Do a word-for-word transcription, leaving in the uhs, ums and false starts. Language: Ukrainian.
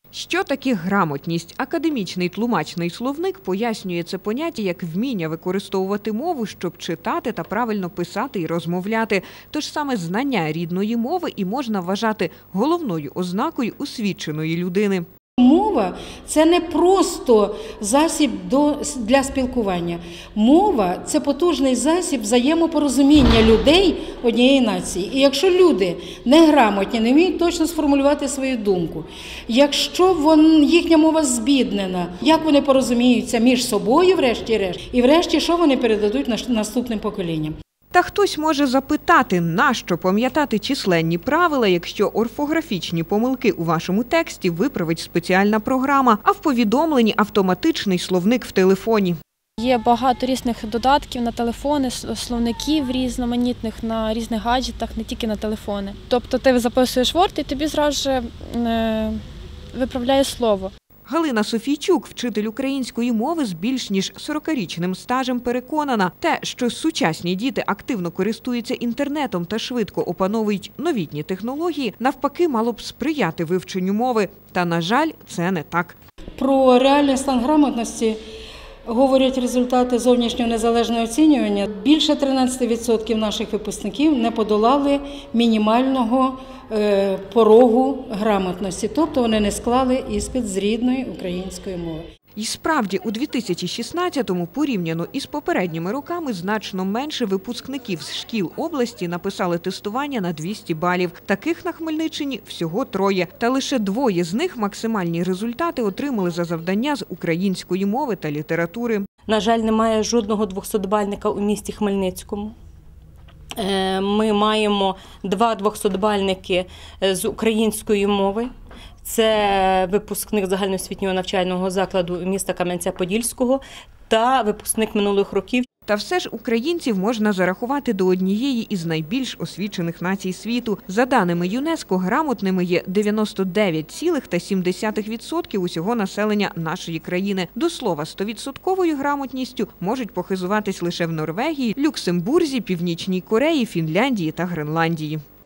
Що таке грамотність? Академічний тлумачний словник пояснює це поняття як вміння використовувати мову, щоб читати та правильно писати і розмовляти. Тож саме знання рідної мови і можна вважати головною ознакою освіченої людини. Мова – це не просто засіб для спілкування. Мова – це потужний засіб взаємопорозуміння людей однієї нації. І якщо люди неграмотні, не вміють точно сформулювати свою думку, якщо вон, їхня мова збіднена, як вони порозуміються між собою врешті-решт, і врешті, що вони передадуть наступним поколінням. Та хтось може запитати, нащо пам'ятати численні правила, якщо орфографічні помилки у вашому тексті виправить спеціальна програма, а в повідомленні автоматичний словник в телефоні. Є багато різних додатків на телефони, словників різноманітних на різних гаджетах, не тільки на телефони. Тобто ти записуєш Word і тобі зразу виправляє слово. Галина Софійчук, вчитель української мови з більш ніж сорокарічним стажем, переконана, те, що сучасні діти активно користуються інтернетом та швидко опановують новітні технології, навпаки, мало б сприяти вивченню мови. Та, на жаль, це не так. Про реальний стан грамотності говорять результати зовнішнього незалежного оцінювання. Більше тринадцять відсотків наших випускників не подолали мінімального порогу грамотності, тобто вони не склали іспит з рідної української мови. І справді, у дві тисячі шістнадцятому порівняно із попередніми роками значно менше випускників з шкіл області написали тестування на двісті балів. Таких на Хмельниччині всього троє. Та лише двоє з них максимальні результати отримали за завдання з української мови та літератури. На жаль, немає жодного двохсотбальника у місті Хмельницькому. Ми маємо два двохсотбальники з української мови. Це випускник загальноосвітнього навчального закладу міста Кам'янця-Подільського та випускник минулих років. Та все ж українців можна зарахувати до однієї із найбільш освічених націй світу. За даними ЮНЕСКО, грамотними є дев'яносто дев'ять цілих сім десятих відсотка усього населення нашої країни. До слова, стовідсотковою грамотністю можуть похизуватись лише в Норвегії, Люксембурзі, Північній Кореї, Фінляндії та Гренландії.